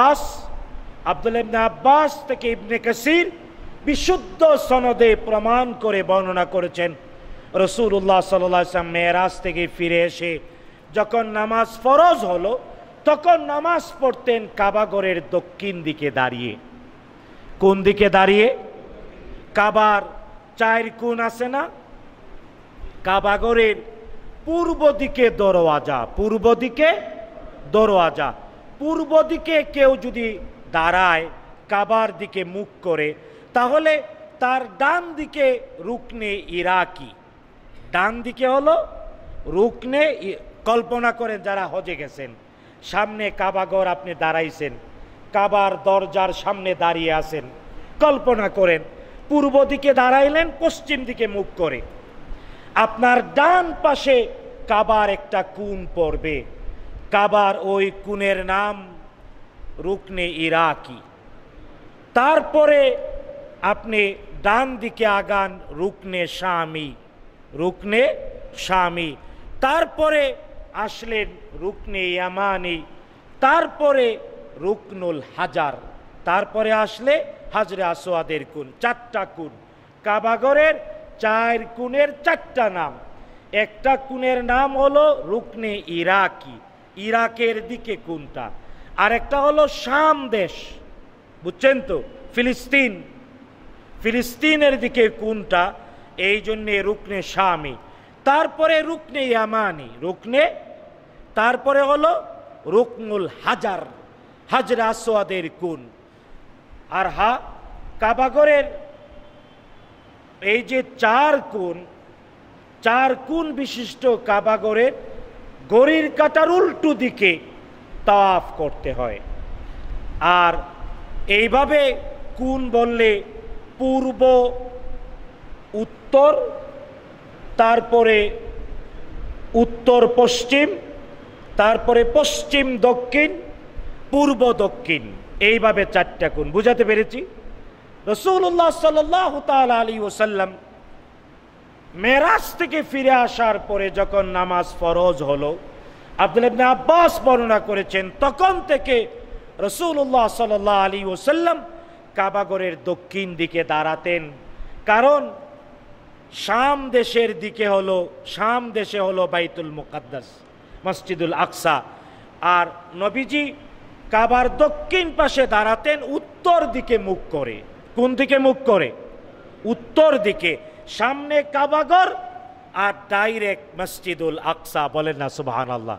ইবনে আব্বাস থেকে ইবনে কাসির বিশুদ্ধ সনদে প্রমাণ করে বর্ণনা করেছেন, রাসূলুল্লাহ সাল্লাল্লাহু আলাইহি ওয়াসাল্লাম মেরাজ থেকে ফিরে এসে যখন নামাজ ফরজ হলো, তখন নামাজ পড়তেন কাবাগরের দক্ষিণ দিকে দাঁড়িয়ে। কোন দিকে দাঁড়িয়ে? কাবার 4 কোণ আছে না, কাবাগরের পূর্ব দিকে দরওয়াজা, পূর্ব দিকে দরওয়াজা, পূর্ব দিকে কেউ যদি দাঁড়ায় কাবার দিকে মুখ করে, তাহলে তার ডান দিকে রুকনে ইরাকি, ডান দিকে হলো রুকনে। কল্পনা করেন যারা হজে গেছেন, সামনে কাবাগর আপনি দাঁড়াইছেন, কাবার দরজার সামনে দাঁড়িয়ে আছেন, কল্পনা করেন পূর্ব দিকে দাঁড়াইলেন পশ্চিম দিকে মুখ করে, আপনার ডান পাশে কাবার একটা কোণ পড়বে, কাবার ওই কোণের নাম রুকনে ইরাকি। তারপরে আপনি ডান দিকে আগান রুকনে শামি, রুকনে শামি, তারপরে আসলেন রুকনে ইয়ামানি, তারপরে রুকনুল হাজার, তারপরে আসলে হাজরে আসওয়াদের কোণ। 4টা কোণ, কাবাগরের 4 কোণের 4টা নাম। একটা কোণের নাম হলো রুকনে ইরাকি, ইরাকের দিকে কোণটা, আর একটা হলো শাম দেশ, বুঝছেন তো, ফিলিস্তিন, ফিলিস্তিনের দিকে কোণটা, এই জন্যে রুকনে শামি। তারপরে রুকনে ইয়ামানি, রুকনে, তারপরে হলো রুকনুল হাজার, হাজরে আসওয়াদের কোণ। আর হা, কাবাগরের এই যে 4 কোণ, 4 কোণ বিশিষ্ট কাবাগরের ঘড়ির কাঁটার উল্টো দিকে তাওয়াফ করতে হয়। আর এইভাবে কোণ বললে পূর্ব উত্তর, তারপরে উত্তর পশ্চিম, তারপরে পশ্চিম দক্ষিণ, পূর্ব দক্ষিণ, এইভাবে 4টা কোণ। বুঝাতে পেরেছি? রাসূলুল্লাহ সাল্লাল্লাহু তাআলা আলাইহি ওয়াসাল্লাম মেরাজ থেকে ফিরে আসার পরে যখন নামাজ ফরজ হলো, আব্দুল্লাহ ইবনে আব্বাস বর্ণনা করেছেন, তখন থেকে রাসূলুল্লাহ সাল্লাল্লাহু আলাইহি ওয়াসাল্লাম কাবাগরের দক্ষিণ দিকে দাঁড়াতেন। কারণ শাম দেশের দিকে হলো, শাম দেশে হলো বাইতুল মুকাদ্দাস, মসজিদুল আকসা, আর নবীজি কাবার দক্ষিণ পাশে দাঁড়াতেন উত্তর দিকে মুখ করে। কোন দিকে মুখ করে? উত্তর দিকে। সামনে কাবাগর আর ডাইরেক্ট মসজিদুল আকসা। বলেন না সুবহানাল্লাহ।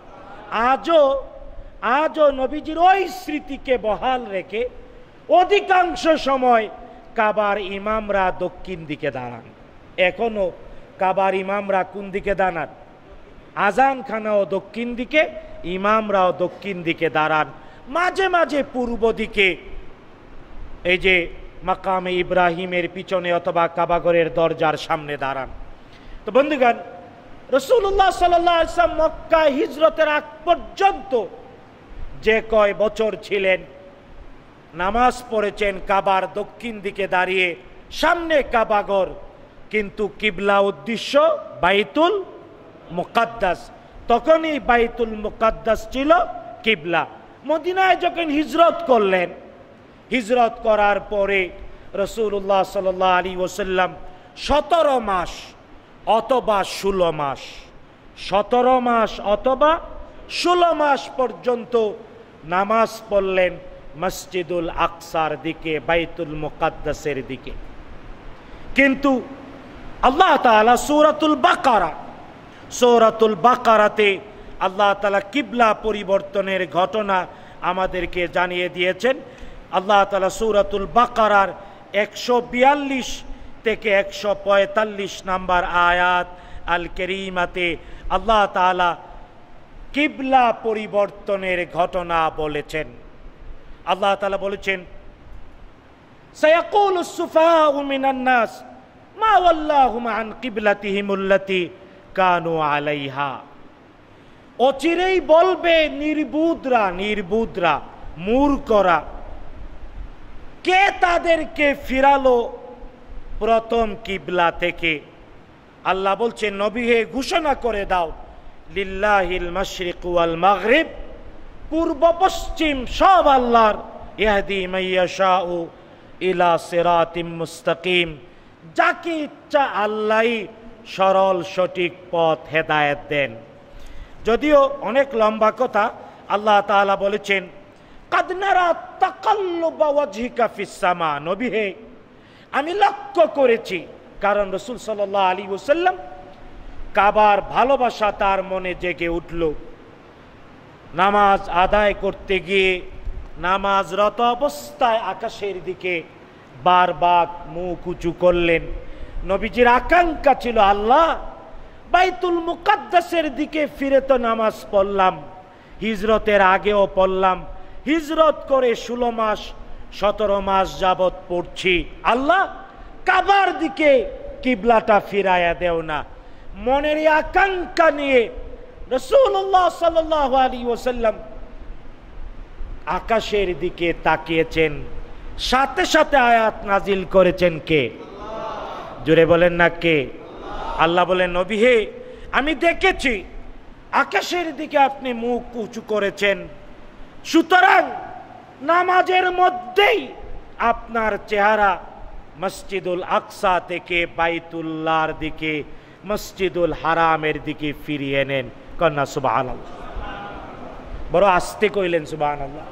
আজও নবীজির ওই স্মৃতিকে বহাল রেখে অধিকাংশ সময় কাবার ইমামরা দক্ষিণ দিকে দাঁড়ান। এখনো কাবার ইমামরা কোন দিকে দাঁড়ান? আজান খানাও দক্ষিণ দিকে, ইমামরাও দক্ষিণ দিকে দাঁড়ান। মাঝে মাঝে পূর্ব দিকে, এই যে মাকামে ইব্রাহিমের পিছনে অথবা কাবাগরের দরজার সামনে দাঁড়ান। তো বন্ধুগণ, রাসূলুল্লাহ সাল্লাল্লাহু আলাইহি ওয়াসাল্লাম মক্কা হিজরতের আগ পর্যন্ত যে কয় বছর ছিলেন, নামাজ পড়েছেন কাবার দক্ষিণ দিকে দাঁড়িয়ে, সামনে কাবাগর, কিন্তু কিবলা উদ্দেশ্য বাইতুল মুকাদ্দাস। তখনই বাইতুল মুকাদ্দাস ছিল কিবলা। মদিনায় যখন হিজরত করলেন, হিজরত করার পরে রাসূলুল্লাহ সাল্লাল্লাহু আলাইহি ওয়াসাল্লাম 17 মাস অথবা 16 মাস, 17 মাস অথবা 16 মাস পর্যন্ত নামাজ পড়লেন মসজিদুল আকসার দিকে, বাইতুল মুকাদ্দাসের দিকে। কিন্তু আল্লাহ তাআলা সূরাতুল বাকারা সূরাতুল বাকারাতে আল্লাহ তাআলা কিবলা পরিবর্তনের ঘটনা আমাদেরকে জানিয়ে দিয়েছেন। আল্লাহ তাআলা সূরাতুল বাকারার 142 থেকে 145 নম্বর আয়াত আল কারীমাতে আল্লাহ তাআলা কিবলা পরিবর্তনের ঘটনা বলেছেন। আল্লাহ তাআলা বলেছেন, সায়াকুলুস সুফাহাউ মিনান নাস মা ওয়াল্লাহুম আন কিবলাতিহিমুল্লাতী কানু আলাইহা। অচিরেই বলবে নির্বুদরা মূর্খরা, কে তাদেরকে ফিরালো প্রথম কিবলা থেকে। আল্লাহ বলছেন, নবী হে ঘোষণা করে দাও, লিল্লাহিল মাশরিক ওয়াল মাগরিব, পূর্ব পশ্চিম সব আল্লাহর, ইয়াহদি মাইয়াশাউ ইলা সিরাতিম মুস্তাকিম, যাকে ইচ্ছা আল্লাহই সরল সঠিক পথ হেদায়েত দেন। যদিও অনেক লম্বা কথা, আল্লাহ তাআলা বলেছেন, কাদ নারা তাকাল্লুবা ওয়াজহিকা ফিস সামা, নবী হে আমি লক্ষ্য করেছি, কারণ রাসূল সাল্লাল্লাহু আলাইহি ওয়াসাল্লাম কাবার ভালোবাসা তার মনে জেগে উঠল। নামাজ আদায় করতে গিয়ে নামাজরত অবস্থায় আকাশের দিকে বারবার মুখ উঁচু করলেন। নবীজির আকাঙ্ক্ষা ছিল, আল্লাহ বাইতুল মুকাদ্দাসের দিকে ফিরে তো নামাজ পড়লাম, হিজরতের আগেও পড়লাম, হিজরত করে 16 মাস 17 মাস যাবত পড়ছি, আল্লাহ কাবার দিকে কিবলাটা ফিরায়া দেও না। মনের আকাঙ্ক্ষা নিয়ে রাসূলুল্লাহ সাল্লাল্লাহু আলাইহি ওয়াসাল্লাম আকাশের দিকে তাকিয়েছেন, সাথে সাথে আয়াত নাজিল করেছেন কে? জোরে বলেন না কে? আল্লাহ বলেন, নবী হে আমি দেখেছি আকাশের দিকে আপনি মুখ উঁচু করেছেন, সুতরাং নামাজের মধ্যেই আপনার চেহারা মসজিদুল আকসা থেকে বাইতুল্লাহর দিকে, মসজিদুল হারামের দিকে ফিরিয়ে নেন। কন্যা সুবহানাল্লাহ, বড় আস্তে কইলেন সুবহানাল্লাহ।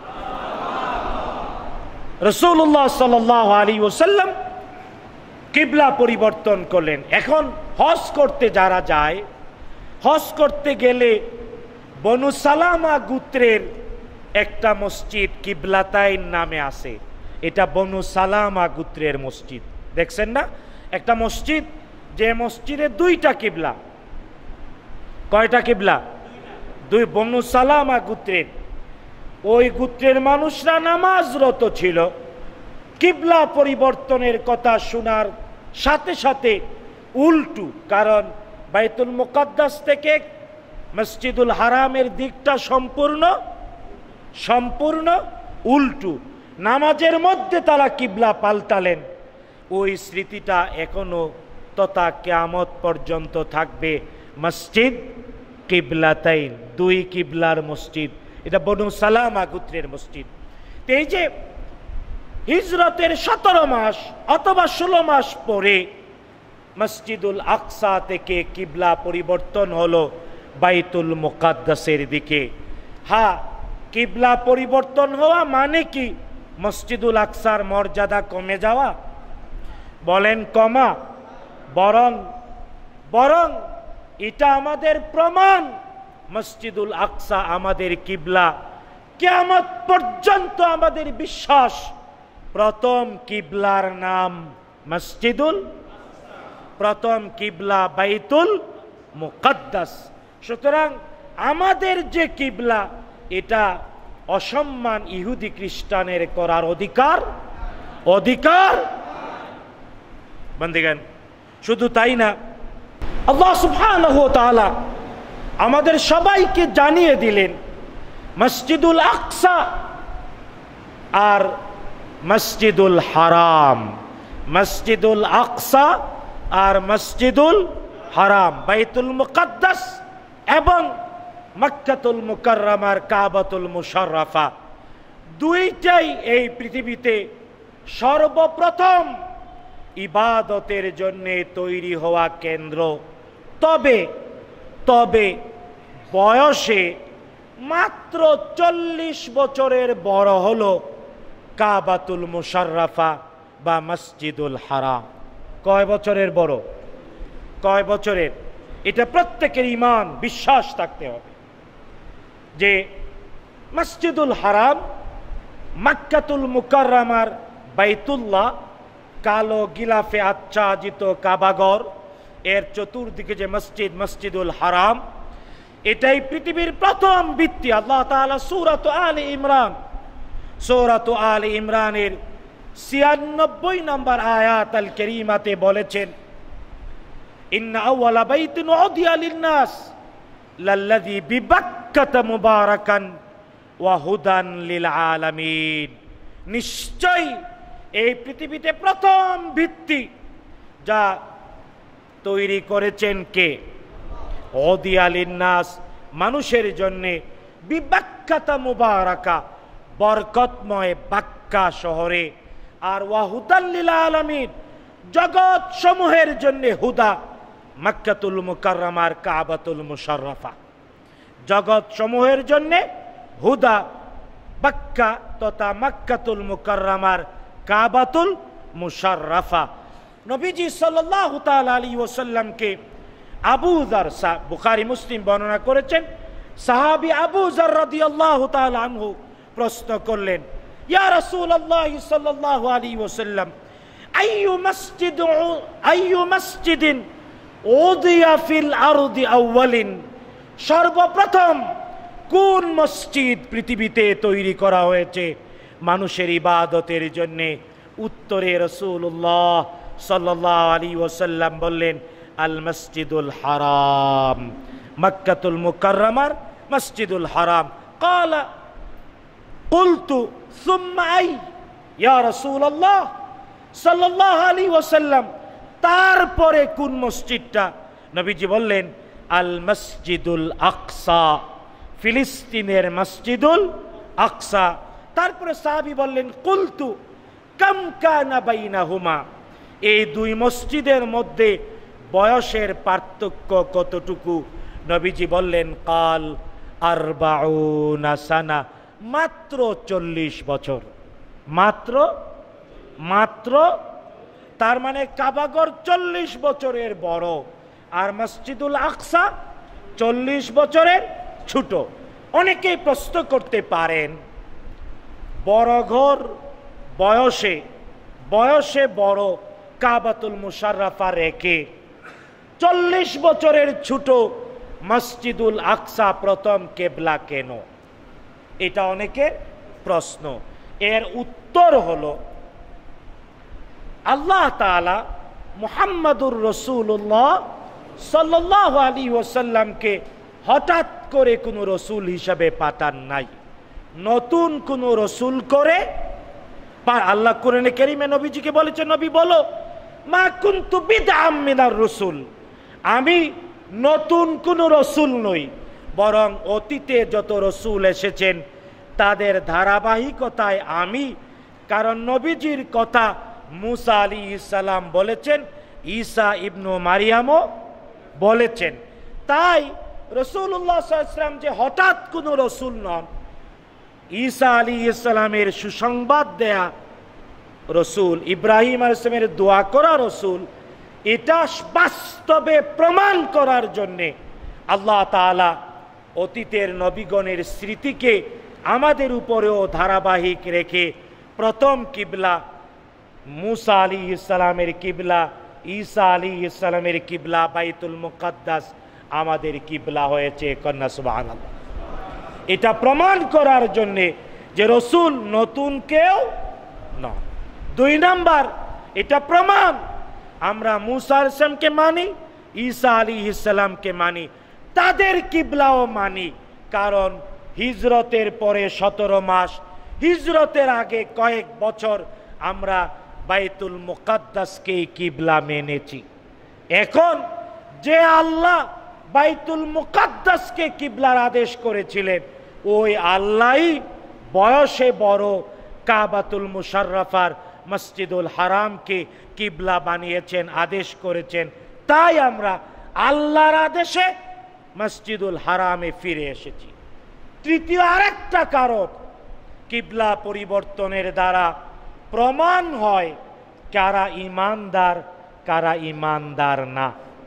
রাসূলুল্লাহ সাল্লাল্লাহু আলাইহি ওয়াসাল্লাম কিবলা পরিবর্তন করলেন। এখন হজ করতে যারা যায়, হজ করতে গেলে বনু সালামা গোত্রের একটা মসজিদ কিবলাতাইন নামে আছে। এটা বনু সালামা গোত্রের মসজিদ, দেখছেন না? একটা মসজিদ, যে মসজিদে 2টা কিবলা। কয়টা কিবলা? 2। বনু সালামা গোত্রের, ওই গোত্রের মানুষরা নামাজরত ছিল। কিবলা পরিবর্তনের কথা শোনার সাথে সাথে উল্টু, কারণ বাইতুল মুকাদ্দাস থেকে মসজিদুল হারামের দিকটা সম্পূর্ণ উল্টু। নামাজের মধ্যে তারা কিবলা পাল্টালেন। ওই স্মৃতিটা এখনো তথা কিয়ামত পর্যন্ত থাকবে। মসজিদ কিবলাতাইন, 2 কিবলার মসজিদ, এটা বনু সালামা গোত্রের মসজিদ। এই যে হিজরতের 17 মাস অথবা 16 মাস পরে মসজিদুল আকসা থেকে কিবলা পরিবর্তন হলো বাইতুল মুকাদ্দাসের দিকে। হ্যাঁ, কিবলা পরিবর্তন হওয়া মানে কি মসজিদুল আকসার মর্যাদা কমে যাওয়া? বলেন কমা? বরং এটা আমাদের প্রমাণ মসজিদুল আকসা আমাদের কিবলা। কিয়ামত পর্যন্ত আমাদের বিশ্বাস, প্রথম কিবলার নাম মসজিদুল, প্রথম কিবলা বাইতুল মুকাদ্দাস। সুতরাং আমাদের যে কিবলা, এটা অসম্মান ইহুদি খ্রিস্টানের করার অধিকার বন্দেগান। শুধু তাই না, আল্লাহ সুবহানাহু ওয়া তাআলা আমাদের সবাইকে জানিয়ে দিলেন মসজিদুল আকসা আর মসজিদুল হারাম, মসজিদুল আকসা আর মসজিদুল হারাম, বাইতুল মুকাদ্দাস এবং মক্কাতুল মুকাররমার কাবাতুল মুশাররাফা, 2টাই এই পৃথিবীতে সর্বপ্রথম ইবাদতের জন্য তৈরি হওয়া কেন্দ্র। তবে বয়সে মাত্র 40 বছরের বড় হলো কাবাতুল মুশাররাফা বা মসজিদুল হারাম। কয় বছরের বড়? কয় বছরের? এটা প্রত্যেকের ঈমান বিশ্বাস থাকতে হবে যে মসজিদুল হারাম, মক্কাতুল মুকাররমার বাইতুল্লাহ, কালো গিলাফে আচ্ছাদিত কাবাঘর, এর চতুর্দিকে যে মসজিদ, মসজিদুল হারাম, এটাই পৃথিবীর প্রথম ভিত্তি। আল্লাহ তাআলা সূরাত আলে ইমরানের ৯৬ নম্বর আয়াত আল কারীমাতে বলেছেন, ইন্না আউওয়ালা বাইতিন উদিয়া লিন-নাস লাল্লাযী বিবাক্কাতা মুবারাকান ওয়া হুদান লিল আলামিন। নিশ্চয় এই পৃথিবীতে প্রথম ভিত্তি যা তৈরি করেছেন কে? উদিয়া লিন-নাস, মানুষের জন্য, বিবাক্কাতা মুবারাকা, বরকতময় বাক্কা শহরে, আর ওয়া হুদান লিল আলামিন, জগৎ সমূহের জন্য হুদা, মক্কাতুল মুকাররমার কাবাতুল মুশাররফা, জগৎ সমূহের জন্য হুদা বাক্কা তথা মক্কাতুল মুকাররমার কাবাতুল মুশাররফা। নবীজি সাল্লাল্লাহু তাআলা আলাইহি ওয়াসাল্লামকে আবু যার, বুখারী মুসলিম বর্ণনা করেছেন, সাহাবী আবু যার রাদিয়াল্লাহু তাআলা আনহু প্রশ্ন করলেন, ইয়া রাসূলুল্লাহ সাল্লাল্লাহু আলাইহি ওয়াসাল্লাম, আইয়ু মসজিদিন উদিয়া ফিল আরদি আউয়ালিন, সর্বপ্রথম কোন মসজিদ পৃথিবীতে তৈরি করা হয়েছে মানুষের ইবাদতের জন্য? উত্তরে রাসূলুল্লাহ সাল্লাল্লাহু আলাইহি ওয়াসাল্লাম বললেন, আল মসজিদুল হারাম, মক্কাতুল মুকাররমার মসজিদুল হারাম। ক্বালা কুলতু সুম্মা আই ইয়া রাসূলুল্লাহ সাল্লাল্লাহু আলাইহি ওয়াসাল্লাম, তারপরে কোন মসজিদটা? নবীজি বললেন, আল মসজিদুল আকসা, ফিলিস্তিনের মসজিদুল আকসা। তারপরে সাহাবী বললেন, কুলতু কাম কানা বাইনাহুমা, এই দুই মসজিদের মধ্যে বয়সের পার্থক্য কতটুকু? নবীজি বললেন, কাল আরবাউনা সানা, মাত্র 40 বছর। মাত্র তার মানে কাবাঘর 40 বছরের বড়, আর মসজিদুল আকসা 40 বছরের ছোট। অনেকেই প্রশ্ন করতে পারেন, বড় ঘর বয়সে বড় কাবাতুল মুশাররফা রেখে 40 বছরের ছোট মসজিদুল আকসা প্রথম কেবলা কেন? এটা অনেকের প্রশ্ন। এর উত্তর হলো, আল্লাহ তাআলা মুহাম্মাদুর রাসূলুল্লাহ সাল্লাল্লাহু আলাইহি ওয়াসাল্লামকে হঠাৎ করে কোনো রসুল হিসাবে পাঠান নাই, নতুন কোন রসুল করে। আল্লাহ কোরআনে কারীমে নবীজিকে বলেছেন, নবী বলো, মা কুনতু বিদআম মিনার রাসূল, আমি নতুন কোন রসুল নই, বরং অতীতে যত রসুল এসেছেন তাদের ধারাবাহিকতায় আমি। কারণ নবীজির কথা মুসা আলাইহিস সালাম বলেছেন, ঈসা ইবনু মারিয়ামও বলেছেন। তাই রাসূলুল্লাহ সাল্লাল্লাহু আলাইহি ওয়াসাল্লাম যে হঠাৎ কোন রসুল নন, ঈসা আলাইহিস সালামের সুসংবাদ দেয়া রসুল, ইব্রাহিম আলাইহিস সালামের দোয়া করা রসুল, এটা বাস্তবে প্রমাণ করার জন্যে আল্লাহ তাআলা অতীতের নবীগণের স্মৃতিকে আমাদের উপরেও ধারাবাহিক রেখে প্রথম কিবলা মুসা আলাইহিস সালামের কিবলা, ঈসা আলাইহিস সালামের কিবলা বাইতুল মুকাদ্দাস আমাদের কিবলা হয়েছে। কন্যা সুবহানাল্লাহ। এটা প্রমাণ করার জন্যে যে রসুল নতুন কেউ নয়। 2 নাম্বার, এটা প্রমাণ আমরা মুসা আলাইহিস সালামকে মানি, ঈসা আলাইহিস সালামকে মানি, তাদের কিবলাও মানি। কারণ হিজরতের পরে 17 মাস, হিজরতের আগে কয়েক বছর আমরা বাইতুল মুকাদ্দাসকে কিবলা মেনেছি। এখন যে আল্লাহ বাইতুল মুকাদ্দাসকে কিবলার আদেশ করেছিলেন, ওই আল্লাহই বয়সে বড় কাবাতুল মুশাররফার মসজিদুল হারামকে কিবলা বানিয়েছেন, আদেশ করেছেন। তাই আমরা আল্লাহর আদেশে মসজিদুল হারামে ফিরে এসেছি। তৃতীয় আরেকটা কারণ, কিবলা পরিবর্তনের দ্বারা প্রমাণ হয় কারা ঈমানদার কারা ঈমানদার না।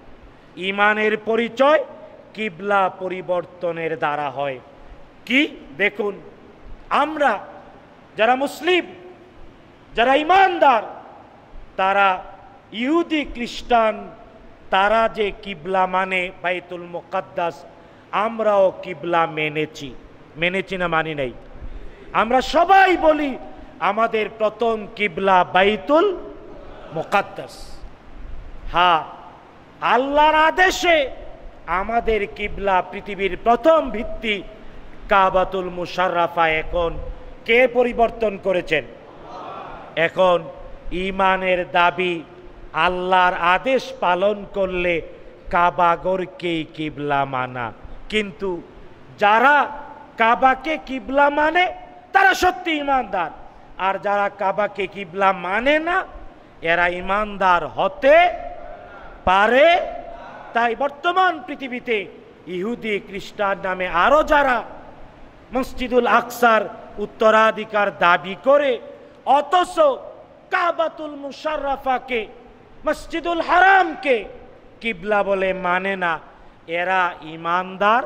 ইমানের পরিচয় কিবলা পরিবর্তনের দ্বারা হয়। কি দেখুন, আমরা যারা মুসলিম, যারা ইমানদার, তারা ইহুদি খ্রিস্টান, তারা যে কিবলা মানে বাইতুল মুকাদ্দাস, আমরাও কিবলা মেনেছি না মানি নাই? আমরা সবাই বলি আমাদের প্রথম কিবলা বাইতুল মুকাদ্দাস। হ্যাঁ, আল্লাহর আদেশে আমাদের কিবলা, পৃথিবীর প্রথম ভিত্তি কাবাতুল মুশাররাফা, এখন কে পরিবর্তন করেছেন? এখন ইমানের দাবি আল্লাহর আদেশ পালন করলে কাবাগরকেই কিবলা মানা। কিন্তু যারা কাবাকে কিবলা মানে তারা সত্যি ইমানদার, আর যারা কাবাকে কিবলা মানে না এরা ইমানদার হতে পারে। তাই বর্তমান পৃথিবীতে ইহুদি খ্রিস্টান নামে আরো যারা মসজিদুল আকসার উত্তরাধিকার দাবি করে, অথচ কাবাতুল মুশাররাফাকে, মসজিদুল হারামকে কিবলা বলে মানে না, এরা ইমানদার।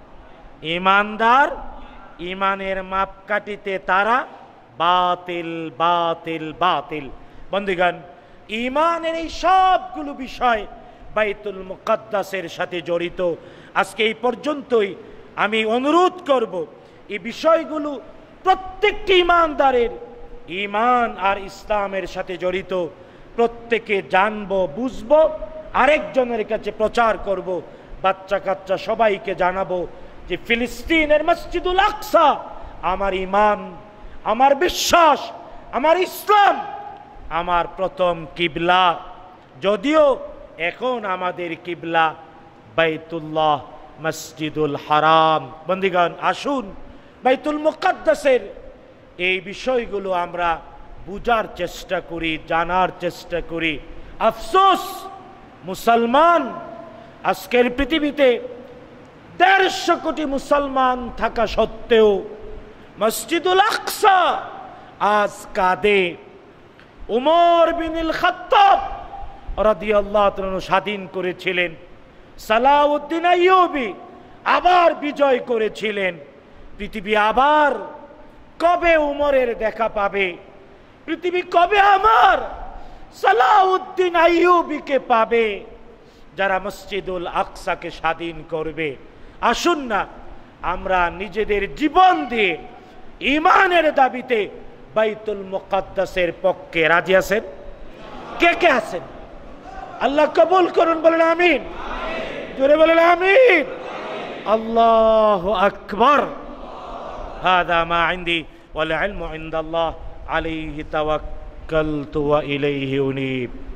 ইমানের মাপকাঠিতে তারা বাতিল বাতিল বাতিল। বন্ধুগণ, ইমানের এই সবগুলো বিষয় বাইতুল মুকাদ্দাসের সাথে জড়িত। আজকে এই পর্যন্তই আমি অনুরোধ করব, এই বিষয়গুলো প্রত্যেকটি ইমানদারের ইমান আর ইসলামের সাথে জড়িত, প্রত্যেকে জানবো, বুঝবো, আরেকজনের কাছে প্রচার করব, বাচ্চা কাচ্চা সবাইকে জানাবো যে ফিলিস্তিনের মসজিদুল আকসা আমার ইমান, আমার বিশ্বাস, আমার ইসলাম, আমার প্রথম কিবলা। যদিও এখন আমাদের কিবলা বাইতুল্লাহ, মসজিদুল হারাম। বন্ধুগণ, আসুন বাইতুল মুকাদ্দাসের এই বিষয়গুলো আমরা বুঝার চেষ্টা করি, জানার চেষ্টা করি। আফসোস, মুসলমান আজকের পৃথিবীতে 150 কোটি মুসলমান থাকা সত্ত্বেও মসজিদুল আকসা আজ কাঁদে। উমর বিনুল খাত্তাব রাদিয়াল্লাহু তাআলা স্বাধীন করেছিলেন, সালাউদ্দিন আইয়ুবী আবার বিজয় করেছিলেন। পৃথিবী আবার কবে উমরের দেখা পাবে? পৃথিবী কবে আমার সালাউদ্দিন আইয়ুবীকে পাবে, যারা মসজিদুল আকসাকে স্বাধীন করবে? আসুন না আমরা নিজেদের জীবন দিয়ে ইমানের দাবিতে বাইতুল মুকাদ্দাসের পক্ষে রাজি আছেন? কে কে আছেন? আল্লাহ কবুল করুন, বলেন আমিন। জোরে বলেন আমিন। আল্লাহু আকবার। হাদা মা ইনদি ওয়াল ইলমু ইনদাল্লাহ আলাইহি তাওয়াক্কালতু ওয়া ইলাইহি উনীব।